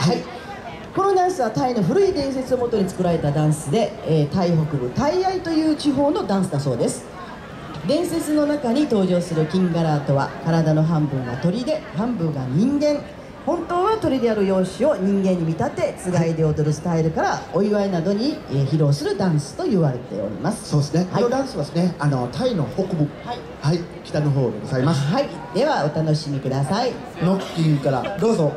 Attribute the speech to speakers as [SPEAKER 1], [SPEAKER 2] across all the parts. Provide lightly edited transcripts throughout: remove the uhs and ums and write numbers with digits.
[SPEAKER 1] はい、このダンスはタイの古い伝説をもとに作られたダンスで、タイ北部タイアイという地方のダンスだそうです。伝説の中に登場するキンガラーとは、体の半分が鳥で半分が人間。本当は鳥である容姿を人間に見立てつがいで踊るスタイルから、お祝いなどに披露するダンスと言われております。
[SPEAKER 2] そうですね、このダンスはですね、タイの北部、はい、北の方でございます。
[SPEAKER 1] はい、ではお楽しみください。
[SPEAKER 2] ノッキンからどうぞ。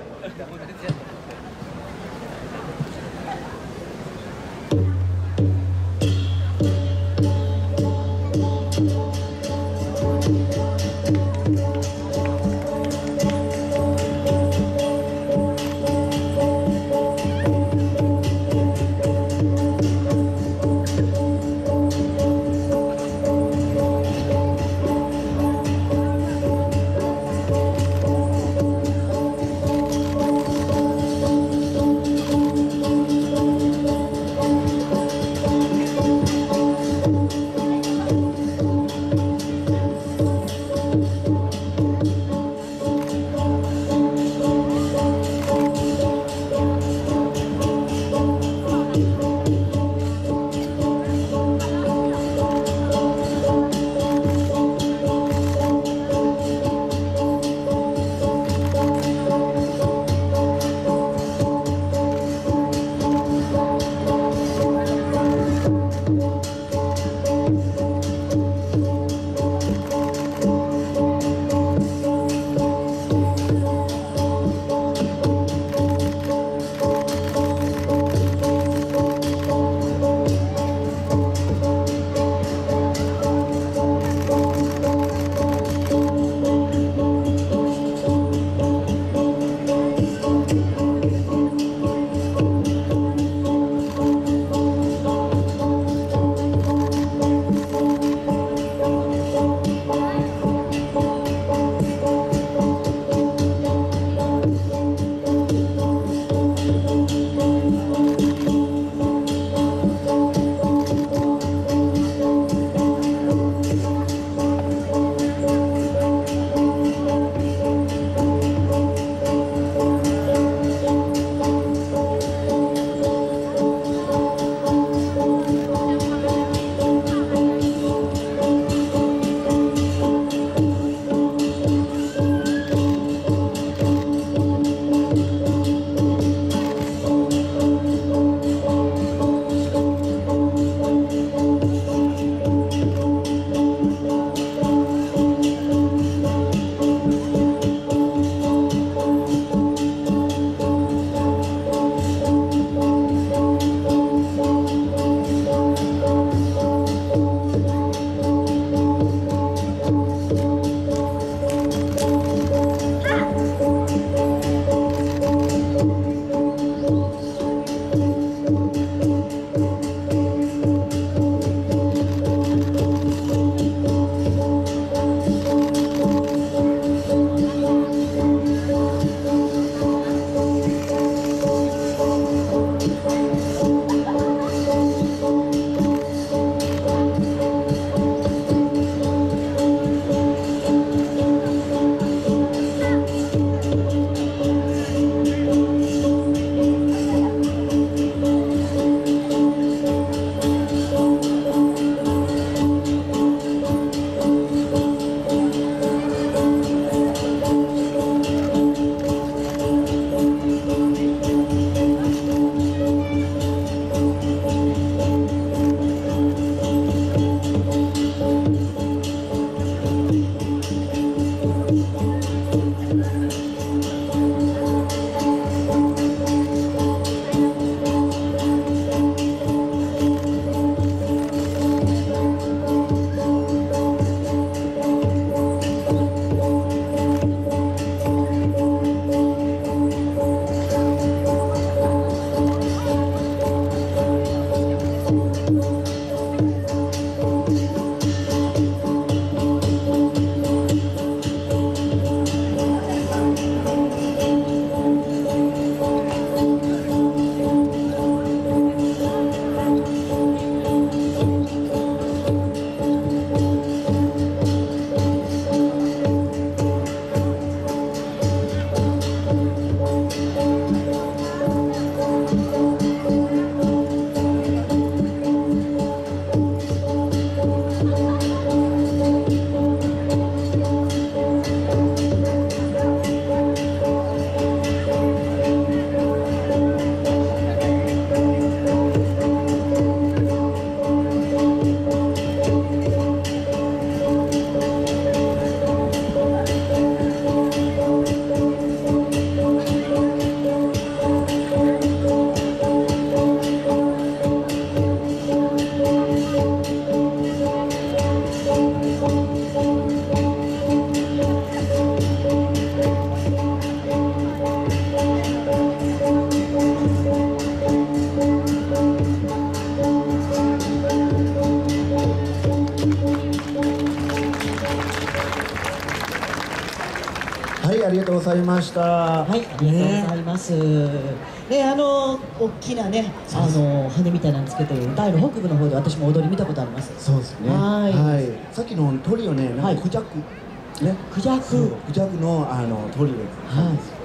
[SPEAKER 2] いました。
[SPEAKER 1] はい、ありがとうございます。で、大きなね、羽みたいなんつけてるタイの北部の方で私も踊り見たことあります。
[SPEAKER 2] そうですね。はい。さっきの鳥をね、なんかクジャク。ね、
[SPEAKER 1] クジャク
[SPEAKER 2] の鳥です。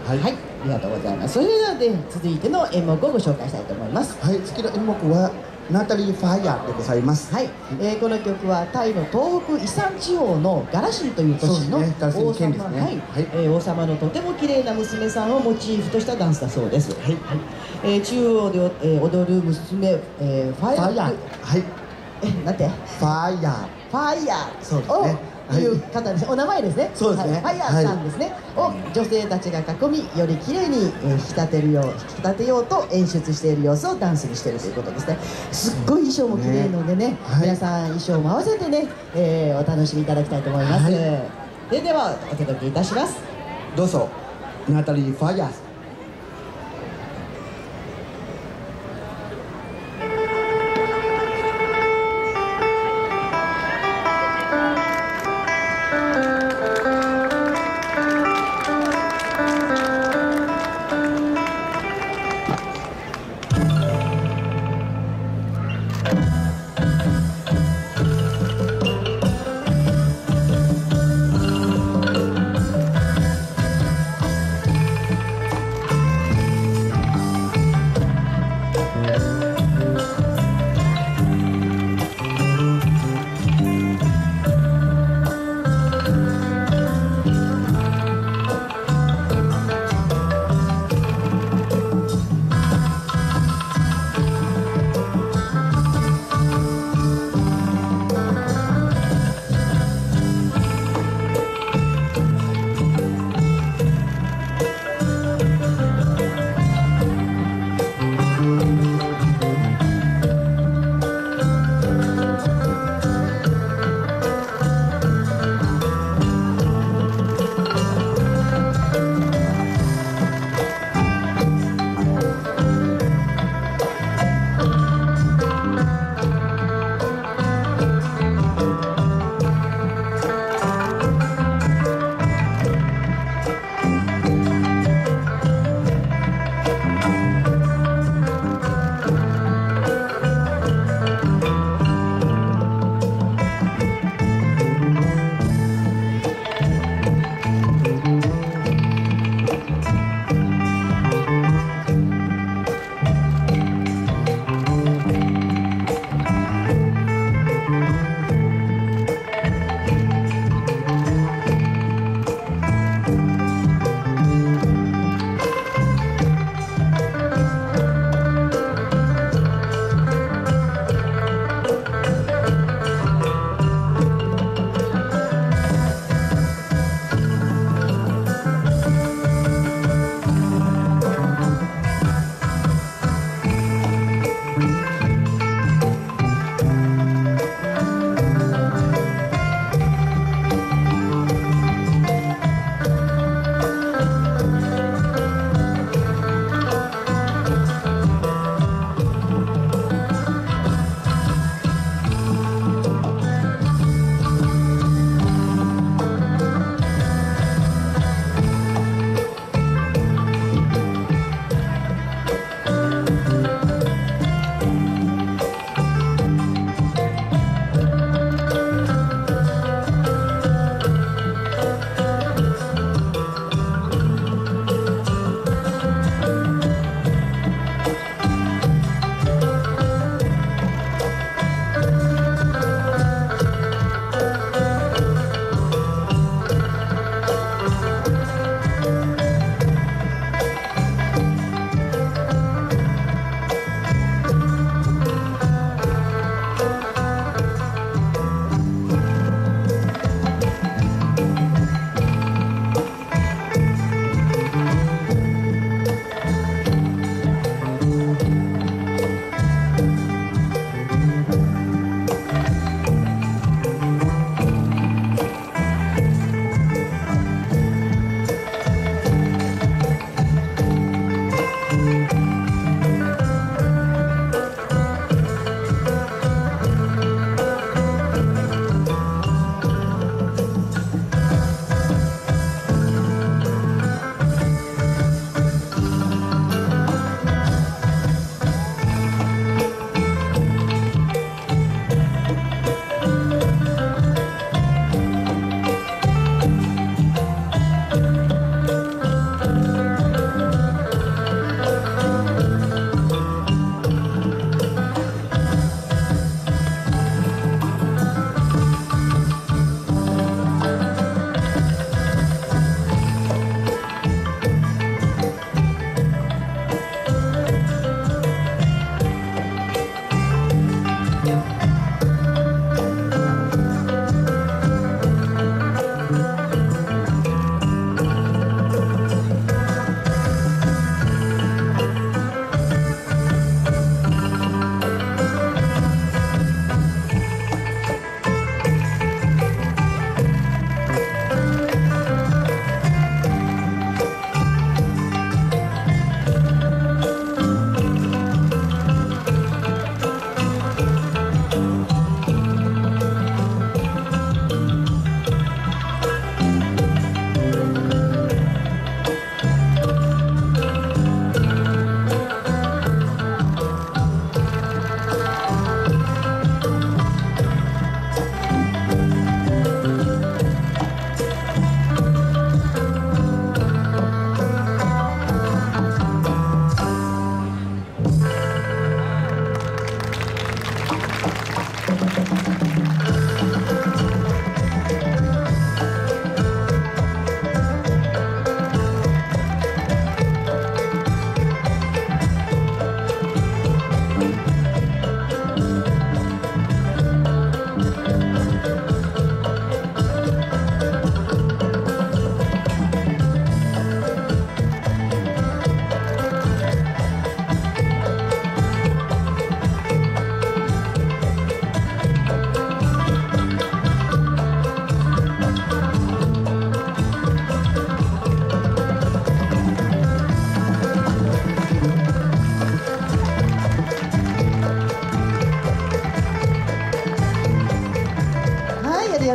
[SPEAKER 1] はい、ありがとうございます。それでは続いての演目をご紹介したいと思います。
[SPEAKER 2] はい、次の演目はナタリー・ファイヤーでございます。
[SPEAKER 1] はい、この曲はタイの東北イサン地方のガラシンという都市の王様のとても綺麗な娘さんをモチーフとしたダンスだそうです。はい、中央で踊る娘、ファイヤー。
[SPEAKER 2] はい。
[SPEAKER 1] なんて？
[SPEAKER 2] ファイヤー。
[SPEAKER 1] ファイヤー。
[SPEAKER 2] そうですね。
[SPEAKER 1] いう方です。お名前ですね。
[SPEAKER 2] そうですね。
[SPEAKER 1] ファイヤーさんですね。を女性たちが囲み、より綺麗に引き立てようと演出している様子をダンスにしているということですね。すっごい衣装も綺麗のでね、皆さん衣装も合わせてね、お楽しみいただきたいと思います。ではお届けいたします。
[SPEAKER 2] どうぞ、ナタリー・ファイヤー。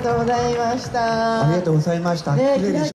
[SPEAKER 1] とうございました。
[SPEAKER 2] ありがとうございました。
[SPEAKER 1] ね
[SPEAKER 2] 綺麗でした。